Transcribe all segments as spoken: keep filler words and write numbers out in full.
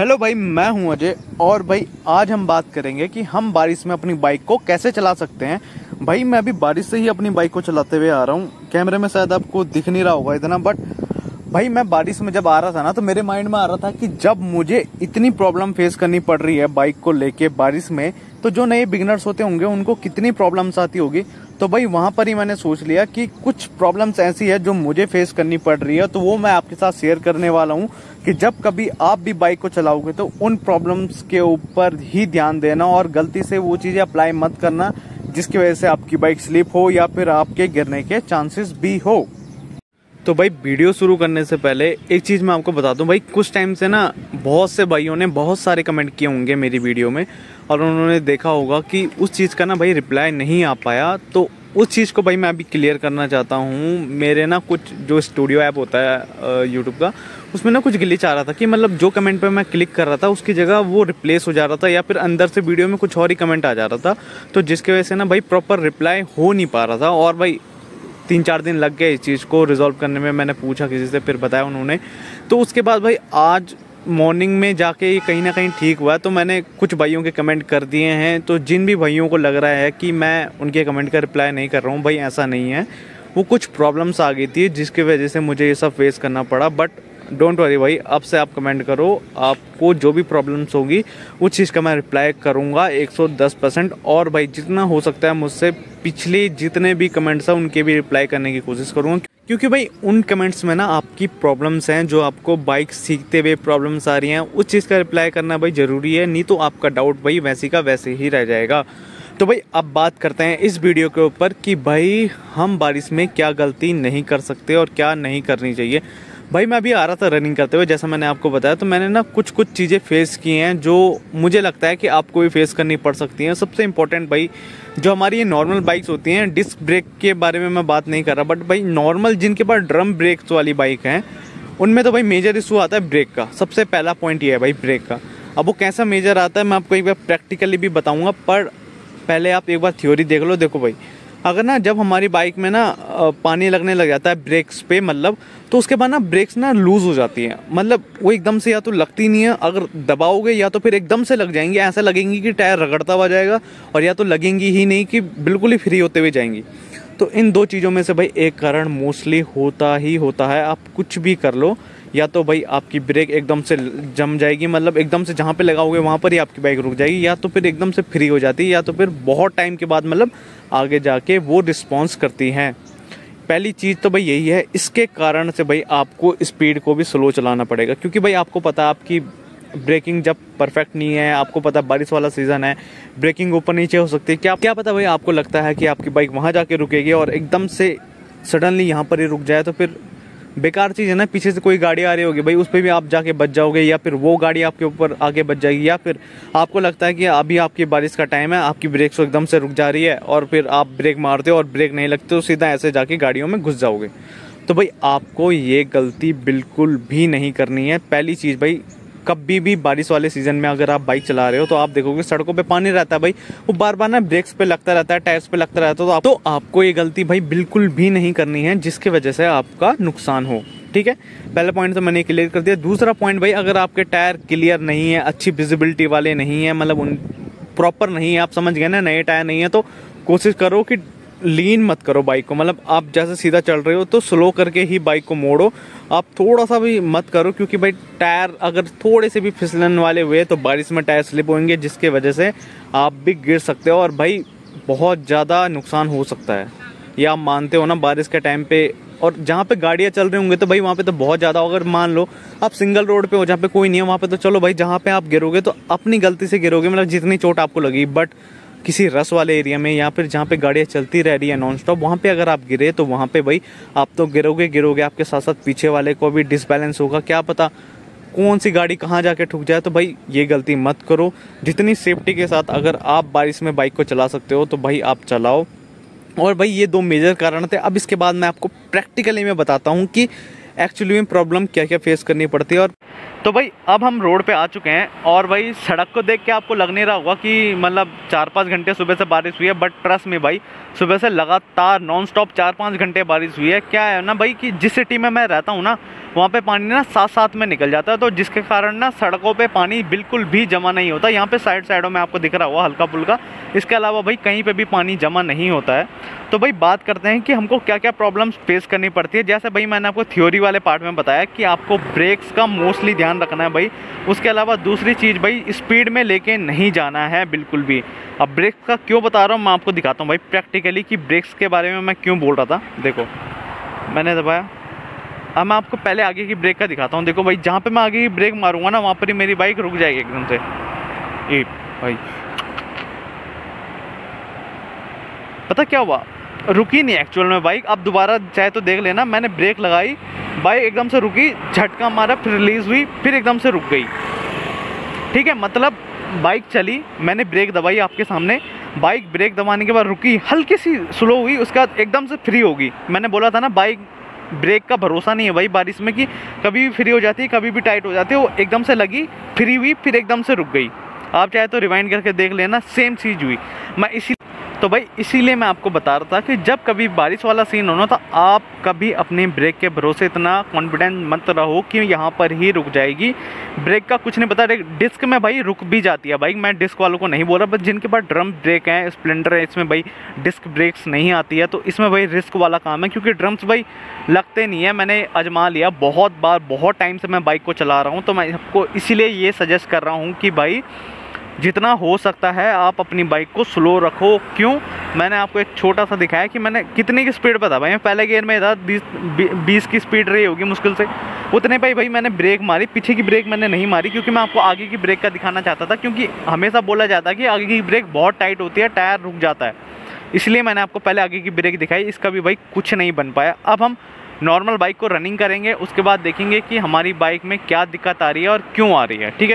Hello भाई, मैं हूं अजय और भाई आज हम बात करेंगे कि हम बारिश में अपनी बाइक को कैसे चला सकते हैं। भाई मैं अभी बारिश से ही अपनी बाइक को चलाते हुए आ रहा हूं। कैमरे में शायद आपको दिख नहीं रहा होगा इतना, बट भाई मैं बारिश में जब आ रहा था ना तो मेरे माइंड में आ रहा था कि जब मुझे इतनी प्रॉब्लम फेस करनी पड़ रही है बाइक को लेके बारिश में, तो जो नए बिगिनर्स होते होंगे उनको कितनी प्रॉब्लम्स आती होगी। तो भाई वहां पर ही मैंने सोच लिया कि कुछ प्रॉब्लम्स ऐसी है जो मुझे फेस करनी पड़ रही है, तो वो मैं आपके साथ शेयर करने वाला हूं कि जब कभी आप भी बाइक को चलाओगे तो उन प्रॉब्लम्स के ऊपर ही ध्यान देना और गलती से वो चीजें अप्लाई मत करना जिसकी वजह से आपकी बाइक स्लिप हो या फिर आपके गिरने के चांसेस भी हो। तो भाई वीडियो शुरू करने से पहले एक चीज़ मैं आपको बता दूं, भाई कुछ टाइम से ना बहुत से भाइयों ने बहुत सारे कमेंट किए होंगे मेरी वीडियो में और उन्होंने देखा होगा कि उस चीज़ का ना भाई रिप्लाई नहीं आ पाया। तो उस चीज़ को भाई मैं अभी क्लियर करना चाहता हूँ। मेरे ना कुछ जो स्टूडियो ऐप होता है यूट्यूब का, उसमें ना कुछ ग्लिच आ रहा था कि मतलब जो कमेंट पे मैं क्लिक कर रहा था उसकी जगह वो रिप्लेस हो जा रहा था या फिर अंदर से वीडियो में कुछ और ही कमेंट आ जा रहा था, तो जिसकी वजह से ना भाई प्रॉपर रिप्लाई हो नहीं पा रहा था। और भाई तीन चार दिन लग गए इस चीज़ को रिजॉल्व करने में। मैंने पूछा किसी से, फिर बताया उन्होंने। तो उसके बाद भाई आज मॉर्निंग में जाके कहीं ना कहीं ठीक हुआ, तो मैंने कुछ भाइयों के कमेंट कर दिए हैं। तो जिन भी भाइयों को लग रहा है कि मैं उनके कमेंट का रिप्लाई नहीं कर रहा हूँ, भाई ऐसा नहीं है। वो कुछ प्रॉब्लम्स आ गई थी जिसकी वजह से मुझे ये सब फेस करना पड़ा। बट डोंट वरी भाई, अब से आप कमेंट करो, आपको जो भी प्रॉब्लम्स होगी उस चीज़ का मैं रिप्लाई करूँगा एक सौ दस परसेंट। और भाई जितना हो सकता है मुझसे पिछले जितने भी कमेंट्स हैं उनके भी रिप्लाई करने की कोशिश करूँगा, क्योंकि भाई उन कमेंट्स में ना आपकी प्रॉब्लम्स हैं जो आपको बाइक सीखते हुए प्रॉब्लम्स आ रही हैं, उस चीज़ का रिप्लाई करना भाई ज़रूरी है, नहीं तो आपका डाउट भाई वैसे का वैसे ही रह जाएगा। तो भाई अब बात करते हैं इस वीडियो के ऊपर कि भाई हम बारिश में क्या गलती नहीं कर सकते और क्या नहीं करनी चाहिए। भाई मैं अभी आ रहा था रनिंग करते हुए, जैसा मैंने आपको बताया, तो मैंने ना कुछ कुछ चीज़ें फेस की हैं जो मुझे लगता है कि आपको भी फेस करनी पड़ सकती हैं। सबसे इम्पोर्टेंट भाई जो हमारी ये नॉर्मल बाइक्स होती हैं, डिस्क ब्रेक के बारे में मैं बात नहीं कर रहा, बट भाई नॉर्मल जिनके पास ड्रम ब्रेक्स वाली बाइक हैं उनमें तो भाई मेजर इशू आता है ब्रेक का। सबसे पहला पॉइंट ये है भाई ब्रेक का। अब वो कैसा मेजर आता है मैं आपको एक बार प्रैक्टिकली भी बताऊँगा, पर पहले आप एक बार थ्योरी देख लो। देखो भाई, अगर ना जब हमारी बाइक में ना पानी लगने लग जाता है ब्रेक्स पे, मतलब तो उसके बाद ना ब्रेक्स ना लूज हो जाती हैं, मतलब वो एकदम से या तो लगती नहीं है, अगर दबाओगे या तो फिर एकदम से लग जाएंगी, ऐसा लगेंगी कि टायर रगड़ता हुआ जाएगा, और या तो लगेंगी ही नहीं कि बिल्कुल ही फ्री होते हुए जाएंगी। तो इन दो चीज़ों में से भाई एक कारण मोस्टली होता ही होता है। आप कुछ भी कर लो, या तो भाई आपकी ब्रेक एकदम से जम जाएगी, मतलब एकदम से जहाँ पे लगाओगे वहाँ पर ही आपकी बाइक रुक जाएगी, या तो फिर एकदम से फ्री हो जाती है, या तो फिर बहुत टाइम के बाद मतलब आगे जाके वो रिस्पॉन्स करती हैं। पहली चीज़ तो भाई यही है। इसके कारण से भाई आपको स्पीड को भी स्लो चलाना पड़ेगा, क्योंकि भाई आपको पता है आपकी ब्रेकिंग जब परफेक्ट नहीं है, आपको पता बारिश वाला सीज़न है, ब्रेकिंग ऊपर नीचे हो सकती है। क्या क्या पता भाई आपको लगता है कि आपकी बाइक वहाँ जाके रुकेगी और एकदम से सडनली यहाँ पर ही रुक जाए, तो फिर बेकार चीज़ है ना। पीछे से कोई गाड़ी आ रही होगी भाई, उस पर भी आप जाके बच जाओगे, या फिर वो गाड़ी आपके ऊपर आगे बच जाएगी, या फिर आपको लगता है कि अभी आपकी बारिश का टाइम है, आपकी ब्रेक तो एकदम से रुक जा रही है और फिर आप ब्रेक मारते हो और ब्रेक नहीं लगते, तो सीधा ऐसे जाके गाड़ियों में घुस जाओगे। तो भाई आपको ये गलती बिल्कुल भी नहीं करनी है। पहली चीज़ भाई, कभी भी बारिश वाले सीजन में अगर आप बाइक चला रहे हो तो आप देखोगे सड़कों पे पानी रहता है भाई, वो बार बार ना ब्रेक्स पे लगता रहता है, टायर्स पे लगता रहता है। तो, आप, तो आपको ये गलती भाई बिल्कुल भी नहीं करनी है जिसकी वजह से आपका नुकसान हो। ठीक है, पहला पॉइंट तो मैंने क्लियर कर दिया। दूसरा पॉइंट भाई, अगर आपके टायर क्लियर नहीं है, अच्छी विजिबिलिटी वाले नहीं है, मतलब उन प्रॉपर नहीं है, आप समझ गए ना, नए टायर नहीं है, तो कोशिश करो कि लीन मत करो बाइक को। मतलब आप जैसे सीधा चल रहे हो तो स्लो करके ही बाइक को मोड़ो, आप थोड़ा सा भी मत करो, क्योंकि भाई टायर अगर थोड़े से भी फिसलन वाले हुए तो बारिश में टायर स्लिप होंगे, जिसके वजह से आप भी गिर सकते हो और भाई बहुत ज़्यादा नुकसान हो सकता है। ये आप मानते हो ना बारिश के टाइम पे, और जहाँ पे गाड़ियाँ चल रही होंगे तो भाई वहाँ पे तो बहुत ज़्यादा। अगर मान लो आप सिंगल रोड पे हो जहाँ पे कोई नहीं है, वहाँ पे तो चलो भाई जहाँ पे आप गिरोगे तो अपनी गलती से गिरोगे, मतलब जितनी चोट आपको लगी। बट किसी रस वाले एरिया में या फिर जहाँ पे गाड़ियाँ चलती रह रही है नॉन स्टॉप, वहाँ पे अगर आप गिरे तो वहाँ पे भाई आप तो गिरोगे गिरोगे आपके साथ साथ पीछे वाले को भी डिसबैलेंस होगा, क्या पता कौन सी गाड़ी कहाँ जाके ठुक जाए। तो भाई ये गलती मत करो। जितनी सेफ्टी के साथ अगर आप बारिश में बाइक को चला सकते हो तो भाई आप चलाओ। और भाई ये दो मेजर कारण थे। अब इसके बाद मैं आपको प्रैक्टिकली मैं बताता हूँ कि एक्चुअली में प्रॉब्लम क्या क्या फेस करनी पड़ती है। और तो भाई अब हम रोड पे आ चुके हैं और भाई सड़क को देख के आपको लग नहीं रहा होगा कि मतलब चार पाँच घंटे सुबह से बारिश हुई है, बट ट्रस्ट में भाई सुबह से लगातार नॉन स्टॉप चार पाँच घंटे बारिश हुई है। क्या है ना भाई कि जिस सिटी में मैं रहता हूँ ना, वहाँ पे पानी ना साथ साथ में निकल जाता है, तो जिसके कारण ना सड़कों पे पानी बिल्कुल भी जमा नहीं होता। यहाँ पे साइड साइडों में आपको दिख रहा होगा हल्का फुल्का, इसके अलावा भाई कहीं पे भी पानी जमा नहीं होता है। तो भाई बात करते हैं कि हमको क्या क्या प्रॉब्लम्स फेस करनी पड़ती है। जैसे भाई मैंने आपको थ्योरी वाले पार्ट में बताया कि आपको ब्रेक्स का मोस्टली ध्यान रखना है भाई। उसके अलावा दूसरी चीज़ भाई, स्पीड में लेके नहीं जाना है बिल्कुल भी। अब ब्रेक्स का क्यों बता रहा हूँ मैं आपको दिखाता हूँ भाई प्रैक्टिकली कि ब्रेक्स के बारे में मैं क्यों बोल रहा था। देखो मैंने दबाया, अब मैं आपको पहले आगे की ब्रेक का दिखाता हूँ। देखो भाई जहाँ पे मैं आगे की ब्रेक मारूंगा ना, वहाँ पर ही मेरी बाइक रुक जाएगी एकदम से। ए भाई पता क्या हुआ, रुकी नहीं एक्चुअल में बाइक। अब दोबारा चाहे तो देख लेना, मैंने ब्रेक लगाई, बाइक एकदम से रुकी, झटका मारा, फिर रिलीज़ हुई, फिर एकदम से रुक गई। ठीक है, मतलब बाइक चली, मैंने ब्रेक दबाई आपके सामने, बाइक ब्रेक दबाने के बाद रुकी, हल्की सी स्लो हुई, उसके बाद एकदम से फ्री होगी। मैंने बोला था ना बाइक ब्रेक का भरोसा नहीं है भाई बारिश में, कि कभी भी फ्री हो जाती है कभी भी टाइट हो जाती है। वो एकदम से लगी, फ्री हुई, फिर एकदम से रुक गई। आप चाहे तो रिवाइंड करके देख लेना, सेम चीज़ हुई। मैं इसी तो भाई इसीलिए मैं आपको बता रहा था कि जब कभी बारिश वाला सीन हो ना, तो आप कभी अपने ब्रेक के भरोसे इतना कॉन्फिडेंट मत रहो कि यहाँ पर ही रुक जाएगी। ब्रेक का कुछ नहीं पता, डिस्क में भाई रुक भी जाती है बाइक। मैं डिस्क वालों को नहीं बोल रहा, बट जिनके पास ड्रम ब्रेक है, स्प्लेंडर है, इसमें भाई डिस्क ब्रेक्स नहीं आती है, तो इसमें भाई रिस्क वाला काम है, क्योंकि ड्रम्स भाई लगते नहीं है। मैंने आजमा लिया बहुत बार, बहुत टाइम से मैं बाइक को चला रहा हूँ, तो मैं आपको इसीलिए ये सजेस्ट कर रहा हूँ कि भाई जितना हो सकता है आप अपनी बाइक को स्लो रखो। क्यों, मैंने आपको एक छोटा सा दिखाया कि मैंने कितने की स्पीड पे था भाई। मैं पहले गियर में था, बीस बीस की स्पीड रही होगी मुश्किल से, उतने पे भाई मैंने ब्रेक मारी। पीछे की ब्रेक मैंने नहीं मारी, क्योंकि मैं आपको आगे की ब्रेक का दिखाना चाहता था, क्योंकि हमेशा बोला जाता है कि आगे की ब्रेक बहुत टाइट होती है, टायर रुक जाता है, इसलिए मैंने आपको पहले आगे की ब्रेक दिखाई। इसका भी भाई कुछ नहीं बन पाया। अब हम नॉर्मल बाइक को रनिंग करेंगे, उसके बाद देखेंगे कि हमारी बाइक में क्या दिक्कत आ रही है और क्यों आ रही है। ठीक है,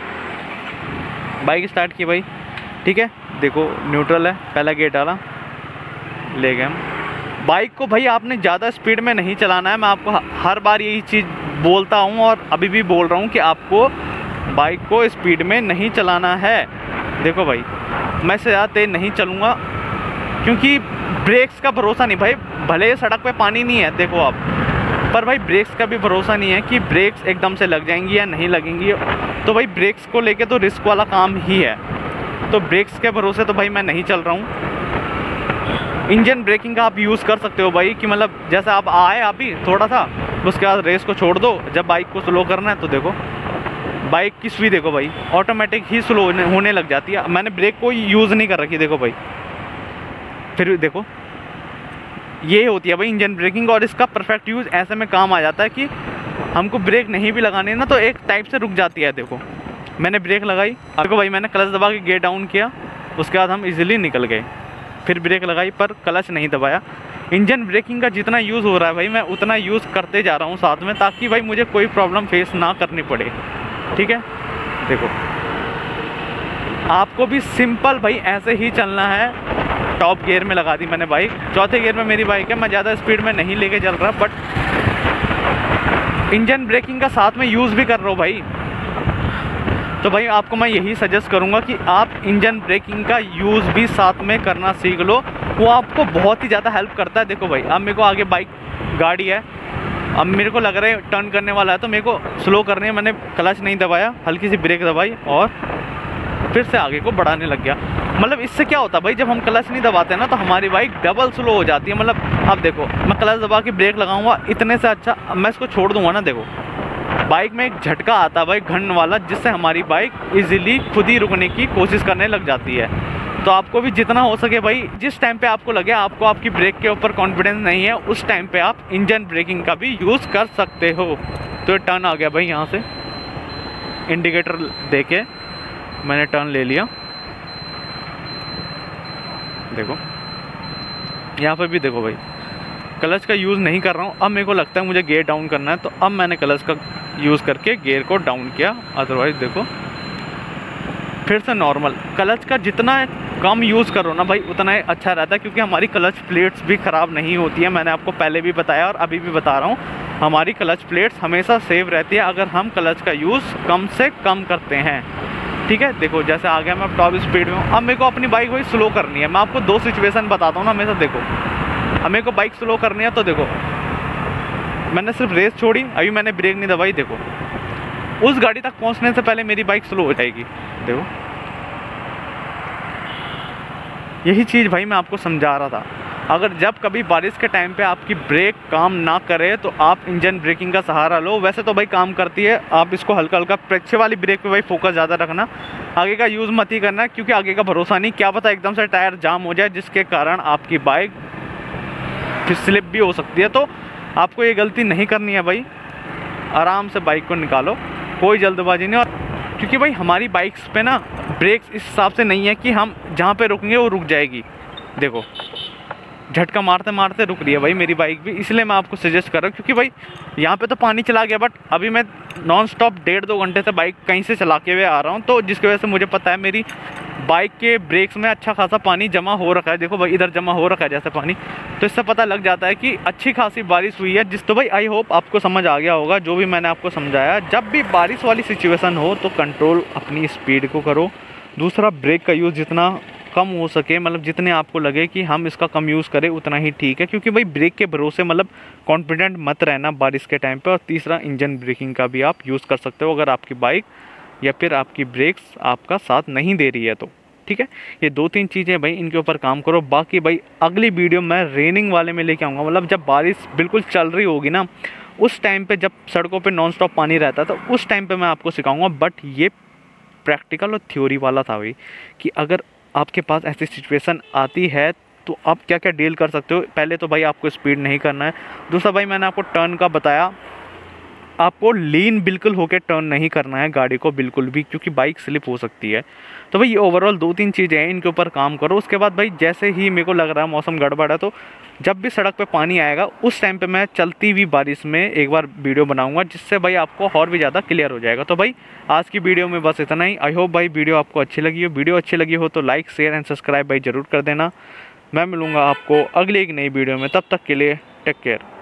बाइक स्टार्ट की भाई। ठीक है, देखो न्यूट्रल है, पहला गेट डाला, ले गए हम। बाइक को भाई आपने ज़्यादा स्पीड में नहीं चलाना है। मैं आपको हर बार यही चीज़ बोलता हूँ और अभी भी बोल रहा हूँ कि आपको बाइक को स्पीड में नहीं चलाना है। देखो भाई मैं से ज़्यादा तेज़ नहीं चलूँगा, क्योंकि ब्रेक्स का भरोसा नहीं भाई। भले सड़क पे पानी नहीं है देखो आप, पर भाई ब्रेक्स का भी भरोसा नहीं है कि ब्रेक्स एकदम से लग जाएंगी या नहीं लगेंगी। तो भाई ब्रेक्स को लेके तो रिस्क वाला काम ही है, तो ब्रेक्स के भरोसे तो भाई मैं नहीं चल रहा हूँ। इंजन ब्रेकिंग का आप यूज़ कर सकते हो भाई, कि मतलब जैसे आप आए आप ही थोड़ा सा, उसके बाद रेस को छोड़ दो, जब बाइक को स्लो करना है तो देखो बाइक की स्पीड देखो भाई ऑटोमेटिक ही स्लो होने लग जाती है। मैंने ब्रेक को यूज़ नहीं कर रखी, देखो भाई, फिर देखो ये होती है भाई इंजन ब्रेकिंग। और इसका परफेक्ट यूज़ ऐसे में काम आ जाता है कि हमको ब्रेक नहीं भी लगानी है ना, तो एक टाइप से रुक जाती है। देखो मैंने ब्रेक लगाई, देखो भाई मैंने क्लच दबा के गेयर डाउन किया, उसके बाद हम इजीली निकल गए। फिर ब्रेक लगाई पर क्लच नहीं दबाया। इंजन ब्रेकिंग का जितना यूज़ हो रहा है भाई मैं उतना यूज़ करते जा रहा हूँ साथ में, ताकि भाई मुझे कोई प्रॉब्लम फेस ना करनी पड़े। ठीक है, देखो आपको भी सिंपल भाई ऐसे ही चलना है। टॉप गियर में लगा दी मैंने बाइक, चौथे गियर में मेरी बाइक है, मैं ज़्यादा स्पीड में नहीं लेके चल रहा, बट इंजन ब्रेकिंग का साथ में यूज़ भी कर रहा हूँ भाई। तो भाई आपको मैं यही सजेस्ट करूँगा कि आप इंजन ब्रेकिंग का यूज़ भी साथ में करना सीख लो, वो आपको बहुत ही ज़्यादा हेल्प करता है। देखो भाई अब मेरे को आगे बाइक गाड़ी है, अब मेरे को लग रहा है टर्न करने वाला है, तो मेरे को स्लो करनी है। मैंने क्लच नहीं दबाया, हल्की सी ब्रेक दबाई और फिर से आगे को बढ़ाने लग गया। मतलब इससे क्या होता है भाई, जब हम क्लच नहीं दबाते ना तो हमारी बाइक डबल स्लो हो जाती है। मतलब अब देखो मैं क्लच दबा के ब्रेक लगाऊंगा इतने से अच्छा, अब मैं इसको छोड़ दूंगा ना, देखो बाइक में एक झटका आता है भाई घन वाला, जिससे हमारी बाइक इजीली खुद ही रुकने की कोशिश करने लग जाती है। तो आपको भी जितना हो सके भाई, जिस टाइम पे आपको लगे आपको आपकी ब्रेक के ऊपर कॉन्फिडेंस नहीं है, उस टाइम पे आप इंजन ब्रेकिंग का भी यूज़ कर सकते हो। तो ये टर्न आ गया भाई, यहाँ से इंडिकेटर देके मैंने टर्न ले लिया। देखो यहाँ पर भी देखो भाई क्लच का यूज़ नहीं कर रहा हूँ। अब मेरे को लगता है मुझे गियर डाउन करना है, तो अब मैंने क्लच का यूज़ करके गियर को डाउन किया। अदरवाइज़ देखो फिर से नॉर्मल। क्लच का जितना कम यूज़ करो ना भाई उतना ही अच्छा रहता है, क्योंकि हमारी क्लच प्लेट्स भी ख़राब नहीं होती है। मैंने आपको पहले भी बताया और अभी भी बता रहा हूँ, हमारी क्लच प्लेट्स हमेशा सेफ रहती है अगर हम क्लच का यूज़ कम से कम करते हैं। ठीक है, देखो जैसे आ गया मैं अब टॉप स्पीड में हूँ। अब मेरे को अपनी बाइक वही स्लो करनी है। मैं आपको दो सिचुएशन बताता हूँ ना हमेशा। देखो अब मेरे को बाइक स्लो करनी है तो देखो मैंने सिर्फ रेस छोड़ी, अभी मैंने ब्रेक नहीं दबाई, देखो उस गाड़ी तक पहुँचने से पहले मेरी बाइक स्लो हो जाएगी। देखो यही चीज़ भाई मैं आपको समझा रहा था। अगर जब कभी बारिश के टाइम पे आपकी ब्रेक काम ना करे तो आप इंजन ब्रेकिंग का सहारा लो। वैसे तो भाई काम करती है, आप इसको हल्का हल्का पीछे वाली ब्रेक पे भाई फोकस ज़्यादा रखना, आगे का यूज़ मत ही करना, क्योंकि आगे का भरोसा नहीं, क्या पता एकदम से टायर जाम हो जाए जिसके कारण आपकी बाइक फिर स्लिप भी हो सकती है। तो आपको ये गलती नहीं करनी है भाई, आराम से बाइक को निकालो, कोई जल्दबाजी नहीं। और क्योंकि भाई हमारी बाइक्स पे ना ब्रेक्स इस हिसाब से नहीं है कि हम जहाँ पे रुकेंगे वो रुक जाएगी। देखो झटका मारते मारते रुक रही है भाई मेरी बाइक भी, इसलिए मैं आपको सजेस्ट कर रहा हूँ। क्योंकि भाई यहाँ पे तो पानी चला गया, बट अभी मैं नॉन स्टॉप डेढ़ दो घंटे से बाइक कहीं से चला के हुए आ रहा हूँ, तो जिसकी वजह से मुझे पता है मेरी बाइक के ब्रेक्स में अच्छा खासा पानी जमा हो रखा है। देखो भाई इधर जमा हो रखा है जैसे पानी, तो इससे पता लग जाता है कि अच्छी खासी बारिश हुई है। जिस तो भाई आई होप आपको समझ आ गया होगा जो भी मैंने आपको समझाया। जब भी बारिश वाली सिचुएशन हो तो कंट्रोल अपनी स्पीड को करो। दूसरा, ब्रेक का यूज़ जितना कम हो सके, मतलब जितने आपको लगे कि हम इसका कम यूज़ करें उतना ही ठीक है, क्योंकि भाई ब्रेक के भरोसे मतलब कॉन्फिडेंट मत रहना बारिश के टाइम पे। और तीसरा, इंजन ब्रेकिंग का भी आप यूज़ कर सकते हो अगर आपकी बाइक या फिर आपकी ब्रेक्स आपका साथ नहीं दे रही है तो। ठीक है, ये दो तीन चीज़ें भाई इनके ऊपर काम करो। बाकी भाई अगली वीडियो मैं रेनिंग वाले में लेके आऊँगा, मतलब जब बारिश बिल्कुल चल रही होगी ना उस टाइम पे, जब सड़कों पे नॉन स्टॉप पानी रहता है तो उस टाइम पे मैं आपको सिखाऊंगा। बट ये प्रैक्टिकल और थ्योरी वाला था भाई, कि अगर आपके पास ऐसी सिचुएशन आती है तो आप क्या क्या डील कर सकते हो। पहले तो भाई आपको स्पीड नहीं करना है। दूसरा भाई मैंने आपको टर्न का बताया, आपको लीन बिल्कुल होके टर्न नहीं करना है गाड़ी को बिल्कुल भी, क्योंकि बाइक स्लिप हो सकती है। तो भाई ये ओवरऑल दो तीन चीज़ें हैं, इनके ऊपर काम करो। उसके बाद भाई जैसे ही मेरे को लग रहा है मौसम गड़बड़ है, तो जब भी सड़क पे पानी आएगा उस टाइम पे मैं चलती हुई बारिश में एक बार वीडियो बनाऊंगा, जिससे भाई आपको और भी ज़्यादा क्लियर हो जाएगा। तो भाई आज की वीडियो में बस इतना ही। आई होप भाई वीडियो आपको अच्छी लगी हो। वीडियो अच्छी लगी हो तो लाइक शेयर एंड सब्सक्राइब भाई ज़रूर कर देना। मैं मिलूँगा आपको अगली एक नई वीडियो में, तब तक के लिए टेक केयर।